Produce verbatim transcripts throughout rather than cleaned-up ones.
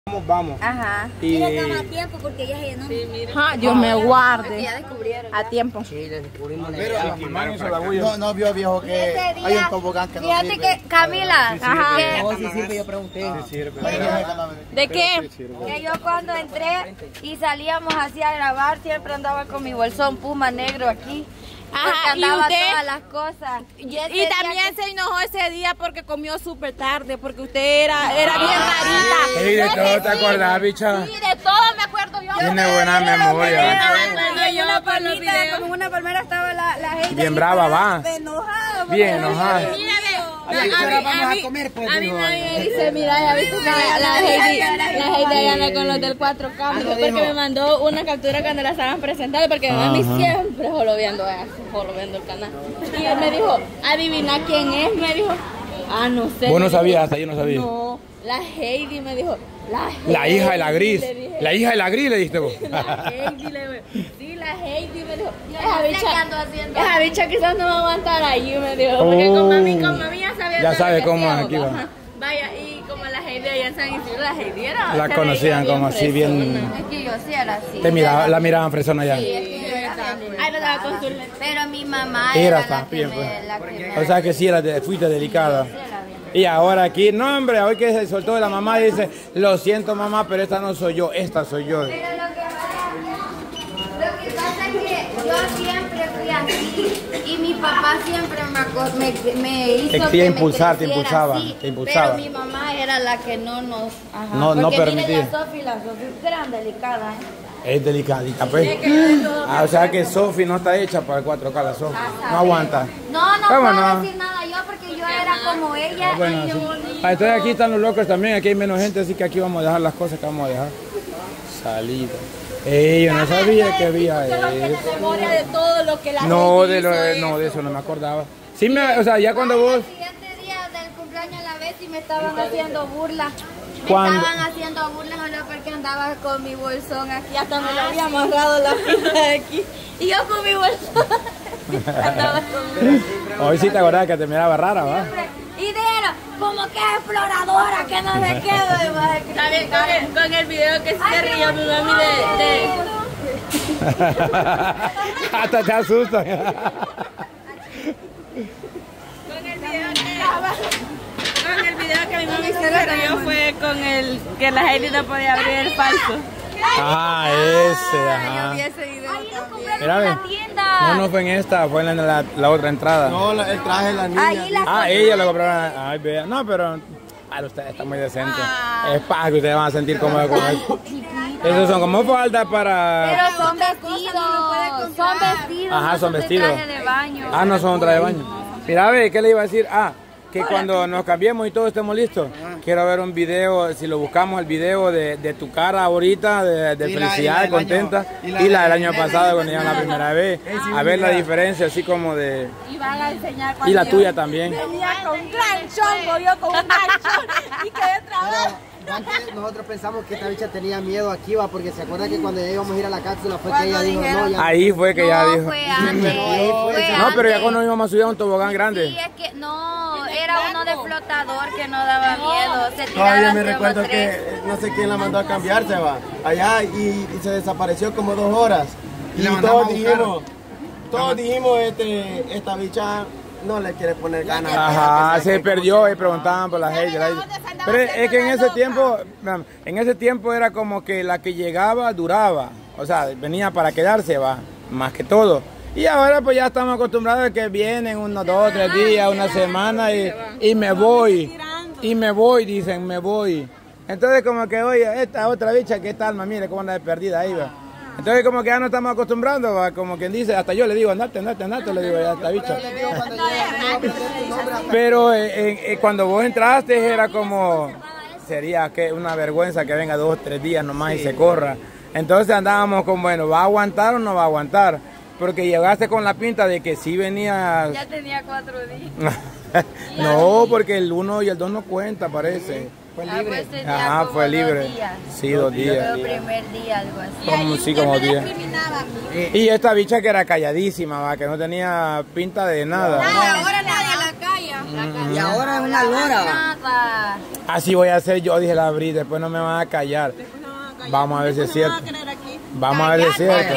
Vamos, vamos. Ajá. Y mira, estamos a tiempo porque ya se llenó. Sí, mira. Ajá, Dios me guarde. Ya descubrieron. A tiempo. Sí, le descubrimos. Pero No, no vio, viejo, que Ese hay día, un tobogán que no fíjate sirve. que, Camila, Ajá. que, No, sí sirve, yo pregunté. Sí sirve. ¿De qué? que yo cuando entré y salíamos así a grabar, siempre andaba con mi bolsón Puma negro aquí. Ajá, porque y andaba usted- todas las cosas. Y, ese día también que- se enojó ese día porque comió súper tarde, porque usted era, era bien rarita. Sí, de Yo todo que te acordás, bicha. Sí, de todo me acuerdo yo. Tiene buena memoria. Cuando yo una palmita, como una palmera estaba la, la gente. Bien ahí brava, parada, va. enojada. Bien enojada. Ahora vamos a comer, pues, dijo. Dice, mira, ya viste la, la Heidi, la Heidi anda con los del cuatro K, porque me mandó una captura cuando la estaban presentando, porque mami siempre jolobeando eso, jolobeando el canal. Y él me dijo, adivina quién es, me dijo, ah, no sé. Vos no me dijo, sabías, hasta yo no sabía. No, la Heidi me dijo, la Heidi. La hija de la gris. le dije. La hija de la gris le diste vos. La Heidi, le digo, sí, la Heidi me dijo, no esa sé bicha, qué ando haciendo. esa bicha quizás no va a aguantar ahí, me dijo, porque con mami, con mami ya sabía Ya todo sabe lo que cómo es hacíamos, aquí, va. ajá. Vaya, y como la Heidi allá en San Isidro, la Heidi era... La se conocían veía como así, bien- fresona. Es que yo sí era así. Te miraba, la miraban fresona allá. Sí, es que yo era bien Ay, no estaba con su delicada. Pero mi mamá Era era la que también, me, pues. la que me... O sea que sí, era de- fuiste delicada. Sí, era bien. Y ahora aquí, no hombre, hoy que se soltó de la mamá dice, lo siento mamá, pero esta no soy yo, esta soy yo. Pero lo que pasa, lo que pasa es que yo siempre fui así y mi papá siempre me, aco- me, me hizo Te que quería me impulsar, te creciera impulsaba, así, te impulsaba. Pero mi mamá era la que no nos... Ajá, No- no porque permitía. Miren, la Sofi, la Sofi es gran delicada, ¿eh? Es delicadita, pues. Ah, o sea que Sofi no está hecha para el cuatro K, la Sofi. No aguanta. No, no ¿Cómo puedo no? decir nada yo porque yo era como ella Bueno, y yo... sí. Ah, entonces aquí están los locos también, aquí hay menos gente, así que aquí vamos a dejar las cosas que vamos a dejar. Salida. Ey, yo no sabía que había Solo tiene eso. memoria de todo lo que la No, Heidi de lo, hizo no, de eso no me acordaba. Sí, me, o sea, ya cuando vos... El siguiente día del cumpleaños a la vez y me estaban haciendo burlas. Me ¿Cuándo? estaban haciendo burlas solo porque andaba con mi bolsón aquí. hasta me lo había amarrado la pinta de aquí. Y yo con mi bolsón. Andaba con mi Hoy sí te acordás que te miraba rara, ¿va? Y dijeron, como que es exploradora, que no sé qué. También con el, con el video que se rió mi mami de... de Hasta te asustan. con el video que... Con el video que mi mami se rió fue con el que la Heidi no podía abrir el falso. Ah, ese, ajá. Ahí lo compré Mira, en ve. la tienda. No, no fue en esta, fue en la, la otra entrada. No, la- el traje de la niña. Ahí la Ah, ella lo compraron. Ay, vea. No, pero para ustedes está muy decente. Es para que ustedes van a sentir cómodos con eso. Esos son como faldas para... Pero son vestidos, son vestidos. Ajá, no son de vestidos. traje de baño. Ah, no son traje de baño. Mira, ve, ¿qué le iba a decir? Ah, que cuando nos cambiemos y todo estemos listos, quiero ver un video, si lo buscamos, el video de, de tu cara ahorita, de, de Y la- felicidad, y la de del contenta, año- y y la, la del del año año- pasado cuando iban la primera vez, a ver la diferencia, así como de... Y van a enseñar Y la tuya también. venía con un gran chongo, yo con un gran chongo y quedé trabada. Antes nosotros pensamos que esta bicha tenía miedo aquí, va, porque se acuerda que cuando ya íbamos a ir a la cápsula fue que ella dijo, no, ya. Ahí fue que ya No, dijo. fue antes. fue No, pero ya antes. cuando íbamos a subir a un tobogán grande. Sí, es que no, era uno de flotador que no daba miedo. Se tiraba Todavía me hasta recuerdo los que tres. eh, no sé quién la mandó a cambiarse, va, allá y, y se desapareció como dos horas. Y, Y la mandamos todos a buscar. dijimos, todos dijimos, este, esta bicha no le quiere poner ganas. Ajá, se perdió y preguntaban por la Heidi. la Heidi. Pero es que en ese tiempo, en ese tiempo era como que la que llegaba duraba. O sea, venía para quedarse, va, más que todo. Y ahora pues ya estamos acostumbrados a que vienen unos dos, tres días, una semana y, y me voy. Y me voy, dicen, me voy. Entonces como que, oye, esta otra bicha, ¿qué tal, ma? Mire cómo anda de perdida ahí, va. Entonces como que ya no estamos acostumbrando, va, como quien dice, hasta yo le digo, andate, andate, andate, le digo ya a esta bicha. Pero eh, eh, eh, cuando vos entraste era como, sería que una vergüenza que venga dos, tres días nomás y se corra. Entonces andábamos con, bueno, ¿va a aguantar o no va a aguantar? Porque llegaste con la pinta de que sí venía... Ya tenía cuatro días. No, porque el uno y el dos no cuenta, parece. Fue Ah, libre. pues tenía Ajá, como fue dos libre. días. Sí, dos días. Fue el primer día, algo así. Como, sí, como días. Y esta bicha que era calladísima, va, que no tenía pinta de nada. Ahora nadie la calla. Y ahora es una lora. Nada. Así voy a hacer yo, dije la Bri, después no me van a callar. Vamos a ver si es cierto. Vamos a ver si es cierto.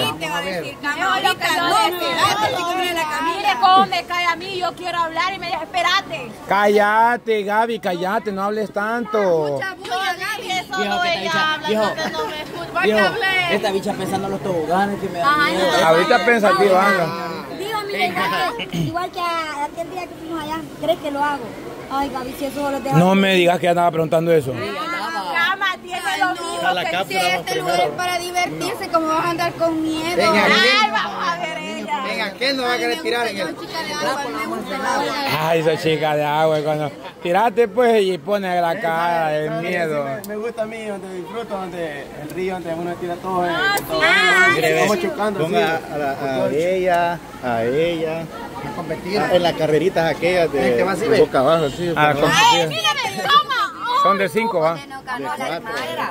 Mire cómo me cae a mí, yo quiero hablar y me dice, espérate. Cállate, Gaby, cállate, no hables tanto. Viejo, esta bicha pensando en los toboganes que me dan miedo. Ahorita pensativo, anda. Digo, mire, igual que, igual que a- aquel día que fuimos allá, ¿crees que lo hago? Ay, Gaby, si eso solo te No me digas que ya estaba preguntando eso. Cama tiene lo mismo. Si este lugar es para divertirse, como vas a andar con miedo. Venga, Ay, vamos a ver ella. venga, ¿quién nos va a querer tirar en el? Ay, esa chica de agua, cuando tiraste pues y pone la cara de miedo. Me gusta a mí, donde disfruto, donde el río, donde uno tira todo. Ah, todo sí. Vamos chocando. Ponga sí. a, la- a ella, a ella, A competir. en las carreritas aquellas El que de, va así, de ve. boca abajo, sí. Ah, pero- con- Ay, mírame, toma. Son de cinco, va. No ganó la Aymara.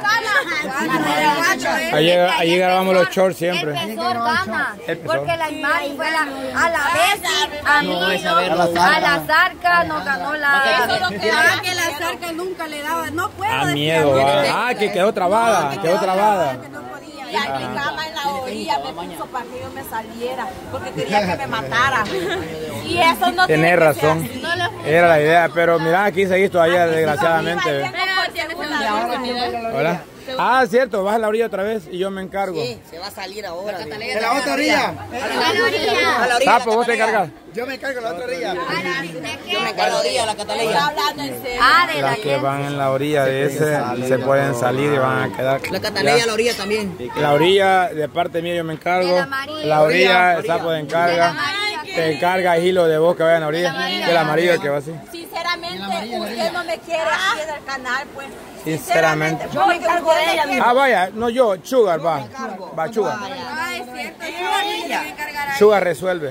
Ahí, ahí grabamos los shorts El siempre. pesor gana. El pesor. Porque la Aymara fue la, a la vez, a mí, No, esa vez no, no. a la Zarca no ganó la. Eso es lo que da. que la Zarca nunca le daba, no puedo A miedo, va. Ah, que quedó trabada, quedó trabada. Y ahí mi cama en la orilla me puso para que yo me saliera, porque quería que me matara. Y eso no tiene Tenés que razón. ser así. No le- Era la idea, pero mira, aquí seguís todavía desgraciadamente. Pero tienes una oportunidad. Hola. Ah, cierto, vas a la orilla otra vez y yo me encargo. Se va a salir ahora. ¿En la otra orilla? A la orilla. A la orilla. Sapo, vos te encargas. Yo me encargo en la otra orilla. Yo me encargo de orilla, la Estoy Catalina. hablando en serio. Ah, de la Las que van en la orilla de ese se pueden salir y van a quedar. La Catalina a la orilla también. La orilla, de parte mía yo me encargo. De la María. La orilla, el Orilla. sapo de encarga. Te encarga hilo de vos que vayan a la orilla. Y el amarillo que va así. Sinceramente, usted no me quiere aquí en el canal, pues. Sinceramente. Yo me encargo de ella. Ah, vaya, no yo, Sugar va. Va, Sugar. Ah, es cierto, yo me encargaré. Sugar resuelve.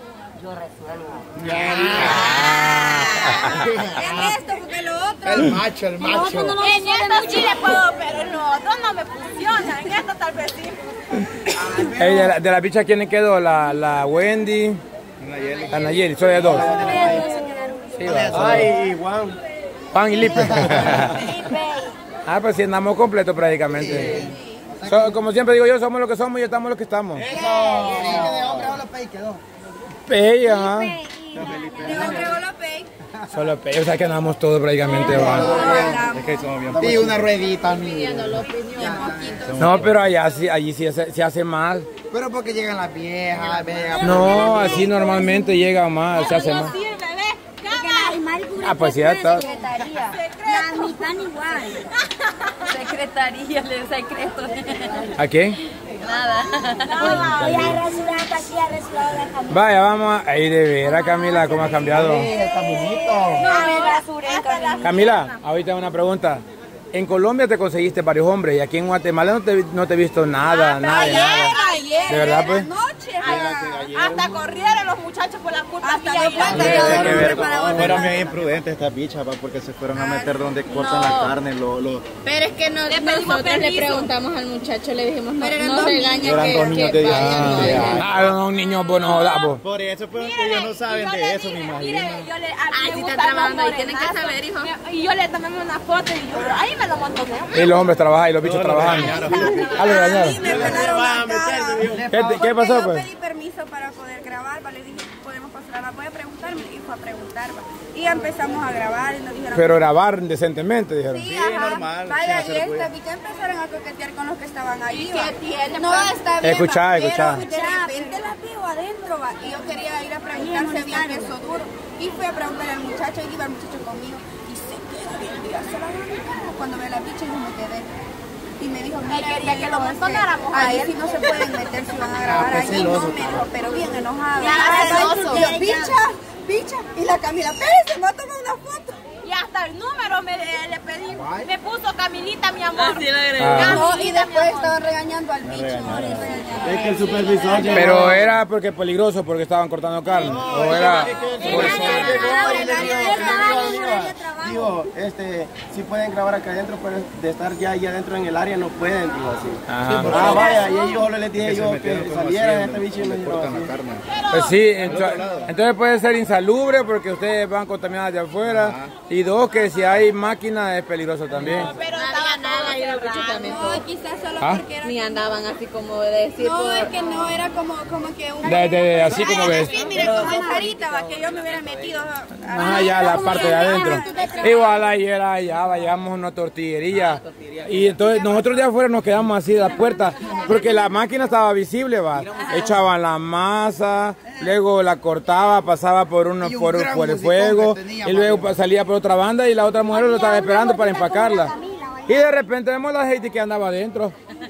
Es esto, porque lo otro. El macho, el macho. En esto sí le puedo, pero en lo otro no me funciona. En esto tal vez sí. Ey, de, la, de la bicha, ¿quién quedó? La, la Wendy. La Nayeli, solo de dos. Sí, va, solo. Ay, Juan. Juan y Lipe. Ah, pues sí, andamos completos prácticamente. So- como siempre digo yo, somos lo que somos y estamos lo que estamos. De hombre solo pay quedó. Pey, ajá. Digo, entregó la pay. Solo pey, o sea que andamos todos prácticamente. va. Es que somos bien. Y una ruedita, mi. No, pero allá sí, allí sí hace, sí hace más. Pero porque llegan las viejas, llegan. No, así normalmente llega más, se hace más. Sirve, ¿ves? Porque la Aymara pura Ah, pues sí, ya está. Secretaría. La mitad igual. Secretaría, le secreto. ¿A qué? Nada. Voy a rasurar hasta aquí, a rasurar la camisa. Vaya, vamos a ir de veras, Camila, ¿cómo ha cambiado? Está bonito. No me rasuré, Camila. Camila, ahorita una pregunta. En Colombia te conseguiste varios hombres y aquí en Guatemala no te, no te he visto nada, nada, de nada. Ayer, ¿De verdad, pues? hasta corrieron los muchachos por la culpa mía. Tiene que ver, fueron bien imprudentes estas bichas, va, porque se fueron a meter donde cortan la carne, lo, lo, Pero es que no, nosotros le preguntamos al muchacho, le dijimos, no, no eran regaña dos que, niños que de vaya, no dieciséis vaya. años. Ah, no, un niño, pues no jodas, pues. Por eso, pues, ellos no saben de eso, me imagino. Mire, yo le, a mí Ah, me sí gustan está trabajando los ahí, tienen que morenazos. saber, hijo. Y yo le tomé una foto y yo, ahí me lo monto. Y los hombres trabajan y los bichos trabajando. Ah, lo regañaron. Me pelaron la cara. ¿Qué, te- qué pasó, Yo pues? pedí permiso para poder grabar, ¿va? Le dije, podemos pasar a la, voy a preguntarme, y fue a preguntar, ¿va? Y empezamos a grabar y nos dijeron... Pero grabar decentemente, dijeron. Sí, ajá. normal, Vaya, sí, y se esta, puede. y que empezaron a coquetear con los que estaban ahí, ¿Qué ¿va? tiene? No, está bien, Escuchá, ¿va? escuchá. Pero de repente la veo adentro, ¿va? Y yo quería ir a preguntar si había queso duro. Y fui a preguntarle al muchacho, y iba el muchacho conmigo, y se quedó bien, mira, se la agarró. Cuando ve la bicha, yo me quedé. Y me dijo, mira, quería y que yo, lo es montonáramos ahí ahí. sí no se pueden meter si van a grabar pues, ahí. No, celoso, me dijo, pero bien enojado. Ya, Ah, celoso. y yo, bicha, bicha. Y la Camila, espérese, me va a tomar una foto. Y hasta el número me, eh, le pedí, me puso Camilita, mi amor. Así le agregué. Ah. No, y después estaban regañando al bicho. Es que el supervisor llegó. Pero era porque peligroso, porque estaban cortando carne. O era por eso. Digo, este, si pueden grabar acá adentro, pero de estar ya ahí adentro en el área no pueden, digo así. Ajá. Ah, vaya, y ellos les dije Que se yo metieron que como salieran así, este bicho y me dijeron cortan la así. carne. Pues sí, ento- entonces puede ser insalubre porque ustedes van contaminados de afuera. Y dos, que si hay máquina es peligroso también. Pero No estaba había nada y los bichos cerrado. también. No, quizás solo ¿Ah? porque era... Ni andaban así como de decir. No, por- es que no, era como, como que un... De- de- así como ves. Sí, mire, como esa ahorita, va, que yo me hubiera metido... Ajá, ya la parte de adentro. Igual ahí era allá, vayamos a una tortillería. Y entonces nosotros de afuera nos quedamos así de la puerta, porque la máquina estaba visible, va. Echaban la masa, luego la cortaba, pasaba por uno por, por el fuego, y luego pa- salía por otra banda y la otra mujer lo estaba esperando para empacarla. Y de repente vemos la gente que andaba adentro.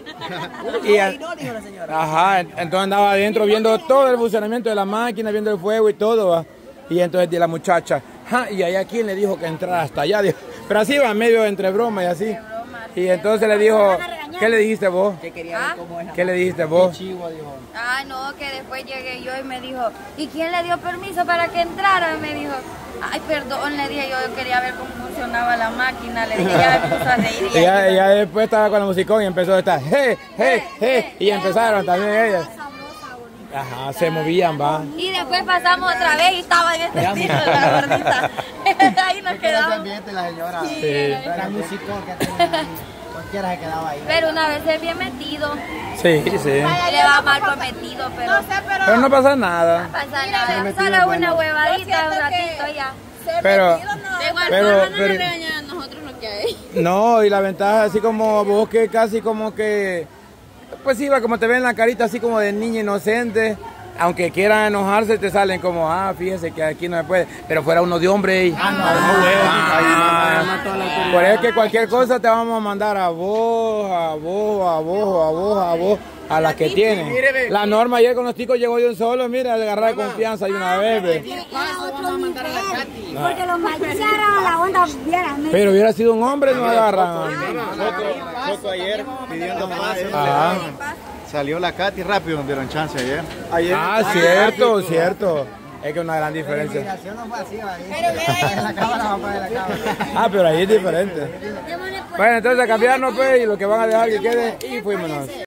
Y a- ajá, entonces andaba adentro viendo todo el funcionamiento de la máquina, viendo el fuego y todo, va. Y entonces de la muchacha, ja, y ahí a quien le dijo que entrara hasta allá, dijo. Pero así va, medio entre broma y así. Y entonces le dijo, ¿qué le dijiste vos? ¿Ah? ¿Qué le dijiste vos? Ah, no, que después llegué yo y me dijo, ¿y quién le dio permiso para que entrara? Y me dijo, ay, perdón, le dije yo, yo quería ver cómo funcionaba la máquina, le dije, ya me puso a reír. Y ya, ya después estaba con la musicón y empezó a estar, ¡hey, hey, hey! Y empezaron también ellas. Ajá, se movían, va. Y después pasamos otra vez y estaba en este estilo la gordita. Ahí nos quedamos. ambiente la señora. Sí. Era musicón que tenía ahí. Cualquiera se quedaba ahí. Pero una vez es bien metido. Sí, sí. Le va mal prometido, pero No sé, pero... Pero no pasa nada. pasa nada. Solo una huevadita, un ratito ya. Pero, De igual pero, forma no pero, nos regañan a nosotros lo que hay. no, y la ventaja así como vos que casi como que, pues sí, va, como te ven la carita así como de niña inocente, aunque quieran enojarse te salen como, ah, fíjese que aquí no se puede, pero fuera uno de hombre y, ah, no, ah, por eso que cualquier cosa te vamos a mandar a vos, a vos, a vos, a vos, a vos, a las que tienen. La norma ayer con los chicos llegó de un solo, mira, de agarrar confianza y una vez, ve. Porque los maquillaron la onda vieran. Pero hubiera sido un hombre, no agarran. Foto ayer pidiendo más. Ajá. Salió la Katy rápido, nos dieron chance ayer. Ah, cierto, cierto. Es que una gran diferencia. La no fue así, va. Ahí. La cámara va a poner la cámara. Ah, pero ahí es diferente. Bueno, entonces a cambiarnos pues y lo que van a dejar que quede y fuímonos.